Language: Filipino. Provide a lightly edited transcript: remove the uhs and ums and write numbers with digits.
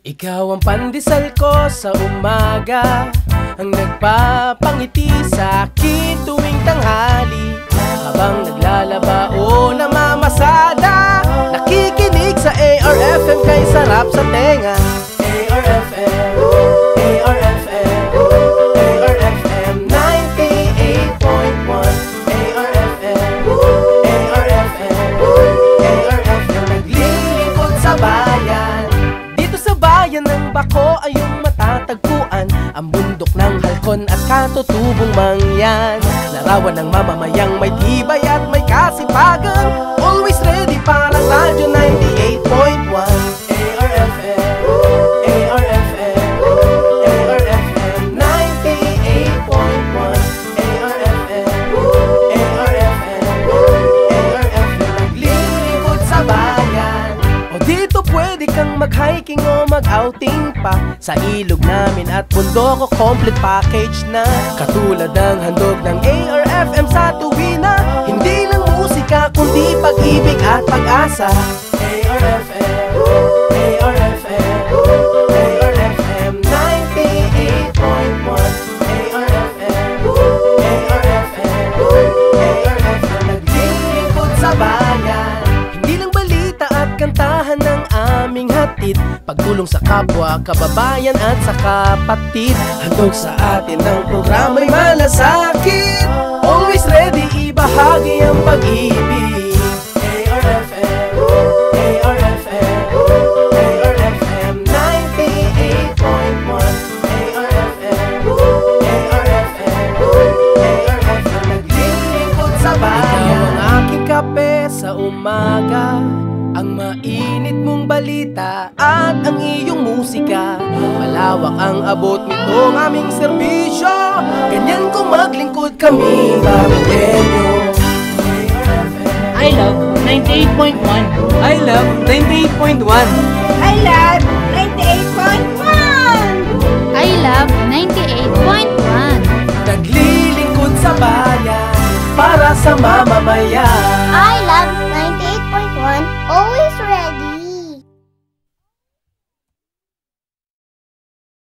Ikaw ang pandesal ko sa umaga, ang nagpapangiti sa akin tuwing tanghali. Habang naglalaba o namamasada, nakikinig sa ARFM kay sarap sa tenga. ARFM, ARFM, ARFM 98.1. ARFM, ARFM, ARFM naglilingkod sa bayan. Dito sa bayan ng Bako ay iyong matatagpuan ang bundok ng halkon at katutubong mangyan. Larawan ng mamamayang may tibay at may kasipagan, always ready parang radyo 98.1. ARFM, ARFM, ARFM 98.1. ARFM, ARFM, ARFM naglilingkod sa bayan. O dito pwede kang mag-hiking o mag-outing pa. Sa ilog namin at bundok o complete package na. Katulad ng handog ng ARFM sa tuwina, hindi lang musika kundi pag-ibig at pag-asa. ARFM, ARFM, ARFM 98.1. ARFM, ARFM, ARFM naglilingkod sa bayan. Hindi lang balita at kantahan ng aming hatid, pagtulong sa kapwa, kababayan at sa kapatid. Handog sa atin ng programa'y malasakit, always ready ibahagi ang pag-ibig. ARFM, ARFM, ARFM 98.1. ARFM, ARFM, ARFM naglilingkod sa bayan. Ikaw ang aking kape sa umaga, ang mainit mong balita at ang iyong musika. Malawak ang abot nitong aming serbisyo, ganyan kung maglingkod kami babuenyo. I love 98.1. I love 98.1. I love 98.1. I love 98.1. Naglilingkod sa bayan para sa mamamayan.